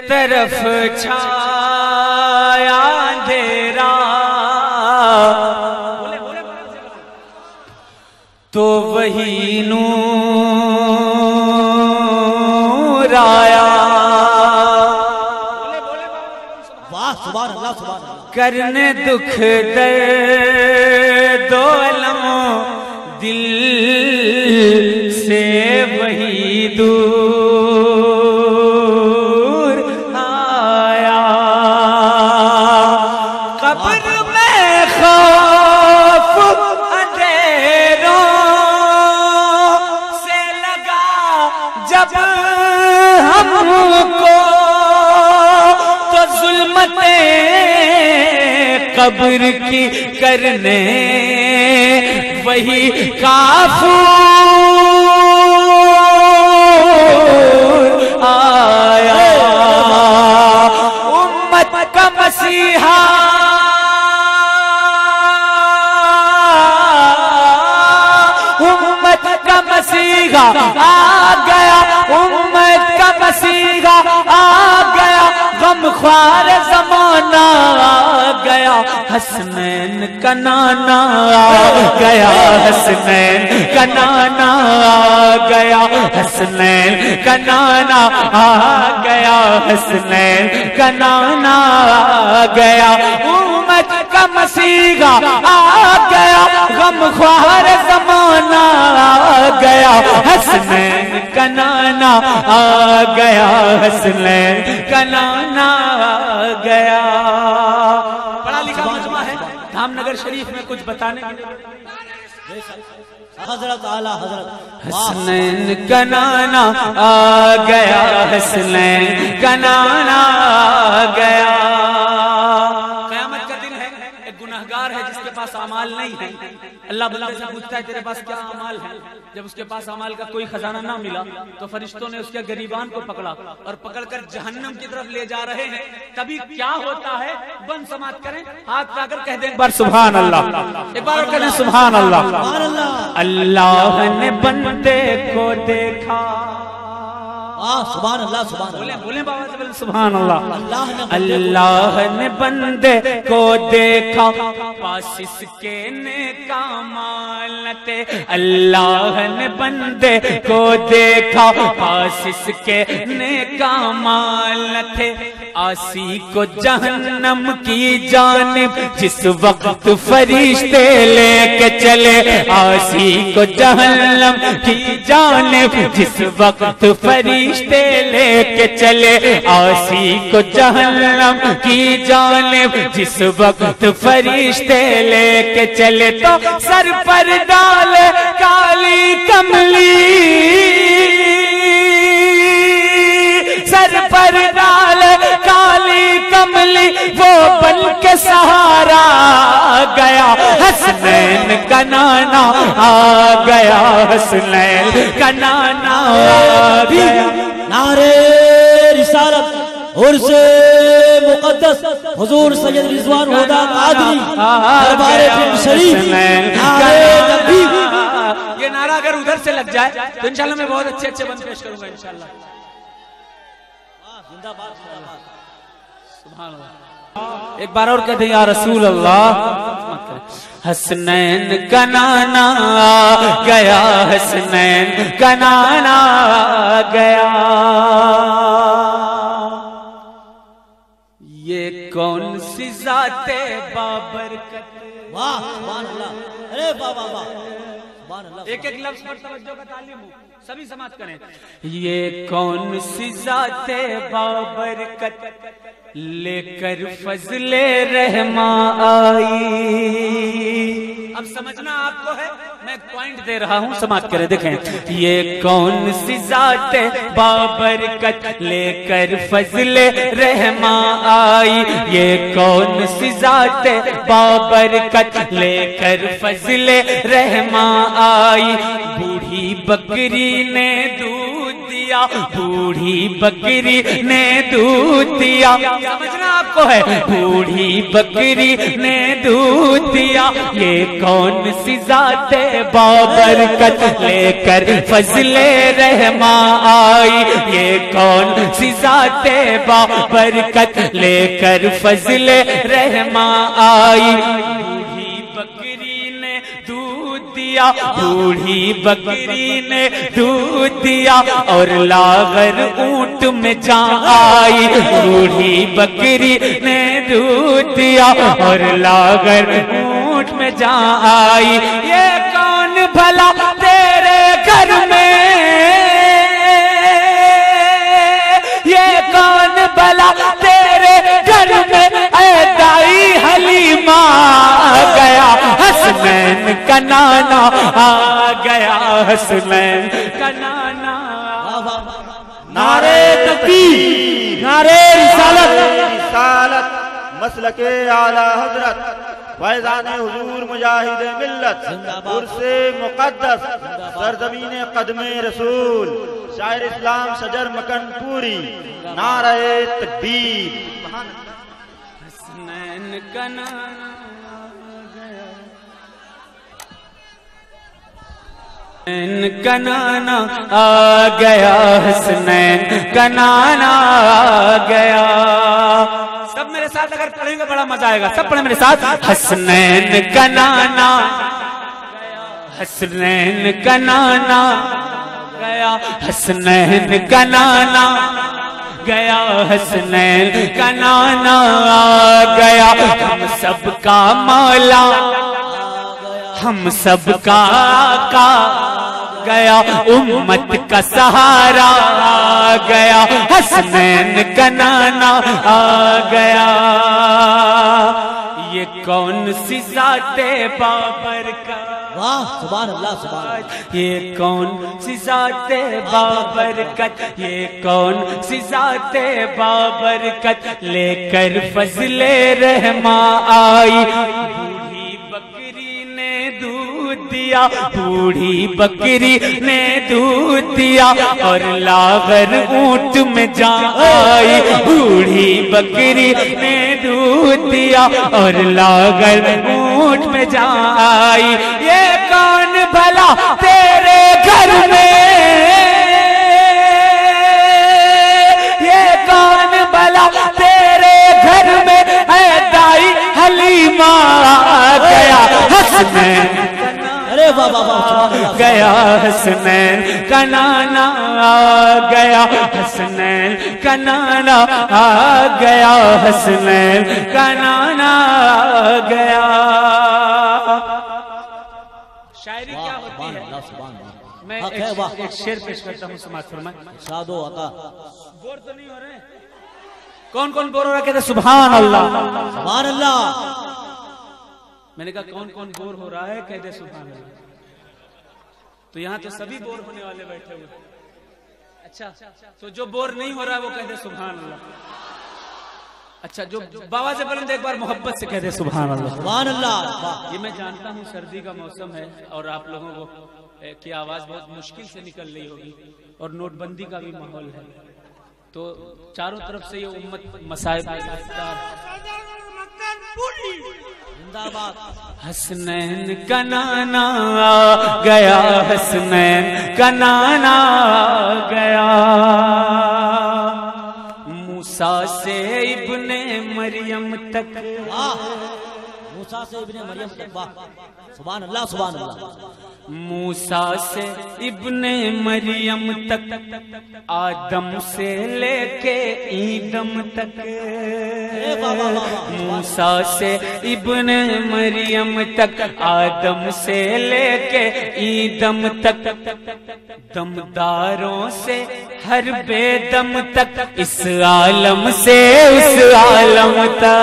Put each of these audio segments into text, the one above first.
طرف چھایا اندھیرا تو وہی نور آیا. سبحان اللہ سبحان اللہ. کرنے دکھ درد و علم دل سے وہی دور آیا. قبر میں خوف اندھیروں سے لگا جب ہم کو تو ظلمتیں قبر کی کرنے وہی کافور آیا. امت کا مسیحا امت کا مسیحا آ گیا. امت کا مسیحا آ گیا. غم خوار زمانہ آ گیا. حسنین کا نانا آ گیا. حسنین کا نانا آ گیا. حسنین کا نانا آ گیا. حسنین کا نانا آ گیا. امت کا مسیحا آ گیا. غم خوار زمانہ آ گیا. حسنین کا نانا آ گیا. حسنین کا نانا آ گیا. پڑھا لکھا مجمع ہے دھام نگر شریف میں کچھ بتانے کے لیے. حضرت اعلی حضرت حسنین کا نانا آ گیا. حسنین کا نانا آ گیا. قیامت کا دن ہے. ایک گناہگار ہے جس کے پاس اعمال نہیں ہے. اللہ بندے سے پوچھتا ہے تیرے پاس کیا اعمال ہے. جب اس کے پاس اعمال کا کوئی خزانہ نہ ملا تو فرشتوں نے اس کے گریبان کو پکڑا اور پکڑ کر جہنم کی طرف لے جا رہے ہیں. تبھی کیا ہوتا ہے بند سماعت کریں ہاتھ پہ کر کہہ دیں ایک بار سبحان اللہ. ایک بار اور کہہ دیں سبحان اللہ. اللہ نے بندے کو دیکھا. سبحان اللہ سبحان اللہ. بولیں بابا سے سبحان اللہ. اللہ نے بندے کو دیکھا پاس اس کے نیک اعمال تھے. اللہ نے بندے کو دیکھا پاس اس کے نیک اعمال تھے. آسی کو جہنم کی جانب جس وقت فرشتے لے کے چلے. آسی کو جہنم کی جانب جس وقت فرشتے لے کے چلے. آسی کو جہنم کی جانب جس وقت فرشتے لے کے چلے تو سر پر ڈالے کالی کملی. سر پر ڈالے کالی کملی وہ بن کے سہارا گیا. حسنین کا نانا آ گیا. حسنین کا نانا آ گیا. نعرے رسالت عرس مقدس حضور سید رضوان ہدا قادری دربار پیر شریف. نعرے تکبیر. یہ نعرہ اگر ادھر سے لگ جائے تو انشاءاللہ میں بہت اچھے اچھے بند پیش کروں گا انشاءاللہ. سبحان اللہ. ایک بار اور کہتے ہیں یا رسول اللہ. حسنین کا نانا آ گیا. حسنین کا نانا آ گیا. یہ کون سی ذات بابرکت. واہ سبحان اللہ. ارے واہ واہ واہ سبحان اللہ. ایک ایک لفظ پر توجہ کا تعلیم ہو. سبھی سماعت کریں. یہ کون سی ذات بابرکت لے کر فضل رحماں آئی. اب سمجھنا آپ کو ہے میں ایک پوائنٹ دے رہا ہوں سماعت کریں. دیکھیں یہ کون سی ذات بابرکت لے کر فضل رحماں آئی. یہ کون سی ذات بابرکت لے کر فضل رحماں آئی. بوڑھی بکری نے دودھ دیا. بوڑھی بکری نے دودھ دیا. سمجھنا آپ کو ہے بوڑھی بکری نے دودھ دیا یہ کون سی ذات بابرکت لے کر فضل رحماں آئی یہ کون سی ذات بابرکت لے کر فضل رحماں آئی بوڑھی بکری نے دودھ دیا بوڑھی بکری نے دودھ دیا اور لاغر اونٹ میں جان آئی بوڑھی بکری نے دودھ دیا اور لاغر اونٹ میں جان آئی یہ کون بھلا تیرے گھر میں یہ کون بھلا تیرے گھر میں اے دائی حلیمہ گیا حسنین کا نانا آ گیا حسنین کا نانا نعرہ تکبیر نعرہ رسالت رسالت مسلک اعلی حضرت فیضان حضور مجاہد ملت عرس مقدس سرزمین قدم رسول شاعر اسلام شجر مکن پوری نعرہ تکبیر حسنین کا نانا حسنین کا نانا آ گیا حسنین کا نانا آ گیا سب میرے ساتھ اگر پڑھیں گے بڑا مزہ آئے گا سب پڑھیں میرے ساتھ حسنین کا نانا حسنین کا نانا گیا حسنین کا نانا گیا حسنین کا نانا آ گیا ہم سب کا مولا ہم سب کا آقا گیا امت کا سہارا آ گیا حسنین کا نانا آ گیا یہ کون سی ذات بابر کا واہ سبحان اللہ سبحان اللہ یہ کون سی ذات بابرکت یہ کون سی ذات بابرکت لے کر فضل رحماں آئی بوڑھی بکری نے دودھ دیا بوڑھی بکری نے دودھ دیا اور لاغر اونٹ میں جان آئی بوڑھی بکری نے دودھ دیا اور لاغر اونٹ میں جان آئی یہ کون بھلا تیرے گھر میں یہ کون بھلا تیرے گھر میں اے دائی حلیمہ گیا حسنین ارے واہ واہ واہ سبحان اللہ گیا حسنین کا نانا آ گیا حسنین کا نانا آ گیا حسنین کا نانا آ گیا شاعری کیا ہوتی ہے سبحان اللہ میں حق ہے واہ ایک شعر پیش کرتا ہوں سماعت فرمائیں ارشاد و عطا بور تو نہیں ہو رہے کون کون بور ہو رہا کہتے سبحان اللہ سبحان اللہ میں نے کہا کون کون بور ہو رہا ہے کہتے سبحان اللہ تو یہاں تو سبھی بور ہونے والے بیٹھے ہوئے اچھا تو جو بور نہیں ہو رہا ہے وہ کہتے سبحان اللہ اچھا جو بابا سے بلند ایک بار محبت سے کہتے سبحان اللہ سبحان اللہ یہ میں جانتا ہوں سردی کا موسم ہے اور آپ لوگوں کو کی آواز بہت مشکل سے نکل رہی ہوگی اور نوٹ بندی کا بھی ماحول ہے تو چاروں طرف سے یہ امت مصائب زندہ باد حسنین کا نانا آ گیا حسنین کا نانا آ گیا موسیٰ سے ابن مریم تک موسیٰ سے ابن مریم تک واہ سبحان اللہ سبحان اللہ موسیٰ سے ابن مریم تک آدم سے لے کے ایدم تک موسیٰ سے ابن مریم تک آدم سے لے کے ایدم تک دمداروں سے ہر بے دم تک اس عالم سے اس عالم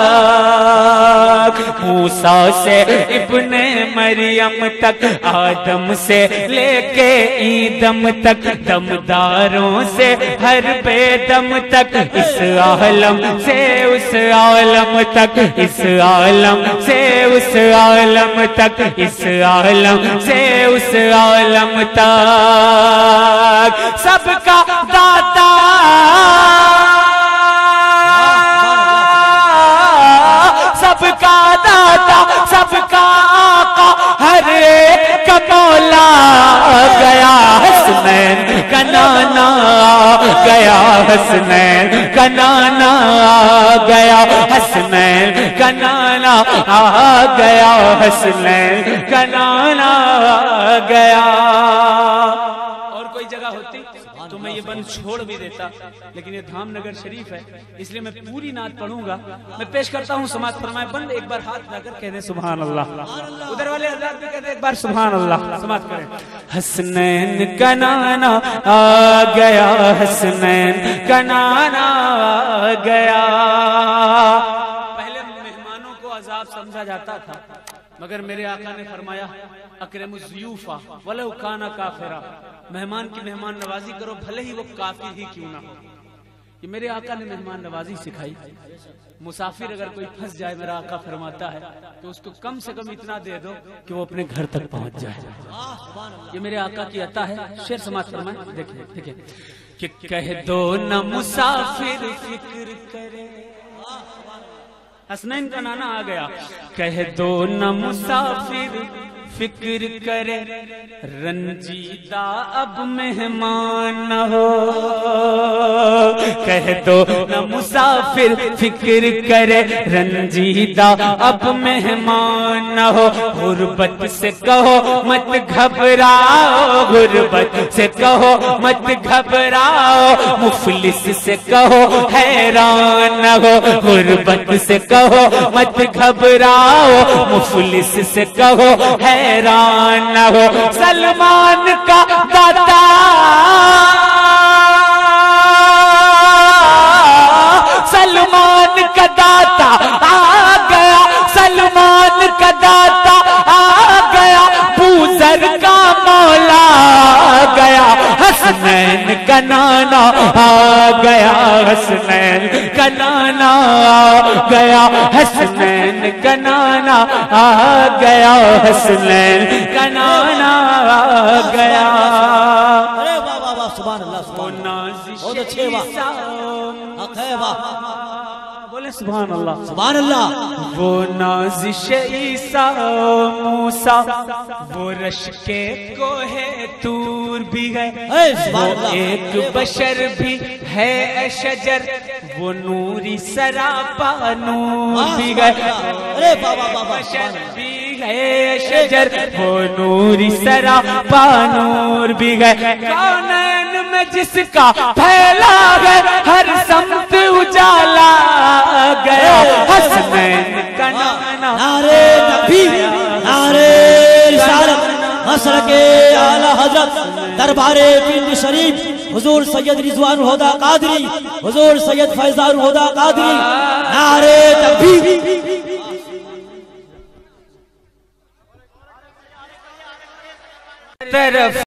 تک موسیٰ سے ابن مریم تک آدم سے لے کے ایدم تک دمداروں سے ہر بے دم تک اس عالم سے اس عالم تک اس عالم سے اس عالم تک اس عالم سے اس عالم تک سب کا داتا کا مولا گیا حسنین کا نانا گیا حسنین کا نانا گیا حسنین کا نانا گیا حسنین کا نانا گیا. اور کوئی جگہ ہوتی تو میں یہ بند چھوڑ بھی دیتا، لیکن یہ دھام نگر شریف ہے اس لیے میں پوری نعت پڑھوں گا. میں پیش کرتا ہوں سماعت فرمائے. بند ایک بار ہاتھ لا کر کہہ دیں سبحان اللہ. ادھر والے حضرات بھی کہتے ہیں ایک بار سبحان اللہ. سماعت کریں. حسنین کا نانا آ گیا حسنین کا نانا آ گیا. پہلے مہمانوں کو عذاب سمجھا جاتا تھا، مگر میرے آقا نے فرمایا اکرم الضیوف ولو کان کافرا. مہمان کی مہمان نوازی کرو بھلے ہی وہ کافر ہی کیوں نہ ہو. یہ میرے آقا نے مہمان نوازی سکھائی. مسافر اگر کوئی پھنس جائے میرا آقا فرماتا ہے تو اس کو کم سے کم اتنا دے دو کہ وہ اپنے گھر تک پہنچ جائے. یہ میرے آقا کی عطا ہے. شعر سماعت فرمائیں. دیکھیں دیکھیں کہ کہہ دو نہ مسافر فکر کرے. حسنین کا نانا آ گیا. کہہ دو نہ مسافر فکر کرے رنجیدہ اب مہمان نہ ہو. کہہ دو نہ مسافر فکر کرے رنجیدہ اب مہمان نہ ہو. غربت سے کہو مت گھبراؤ، غربت سے کہو مت گھبراؤ، مفلس سے کہو حیران نہ ہو. غربت سے کہو مت گھبراؤ، مفلس سے کہو حیران نہ ہو. سلمان کا دادا سلمان کا داتا آ گیا، سلمان کا داتا آ گیا، بوذر کا مولا گیا، حسنین کا نانا آ گیا، حسنین کا نانا آ گیا، حسنین کا نانا آ گیا، حسنین کا نانا آ گیا. ارے واہ واہ واہ سبحان اللہ سبحان اللہ. بہت اچھے واہ حق ہے واہ. بولے سبحان اللہ سبحان اللہ. وہ نازش عیسیٰ موسیٰ وہ رش کے کوہ طور بھی ہے، وہ ایک بشر بھی ہے شجر، وہ نوری سراپا نور بھی ہے. ارے واہ واہ واہ بشر بھی ہے شجر، وہ نوری سراپا نور بھی ہے. کونین میں جس کا پھیلا ہے ہر سمت اجالا گیا، حسنین کا نانا. نعرے تکبیر، نعرے رسالت، مسلک اعلی حضرت دربار پنڈ شریف حضور سید رضوان الہدیٰ قادری، حضور سید فیضان الہدیٰ قادری. نعرے تکبیر.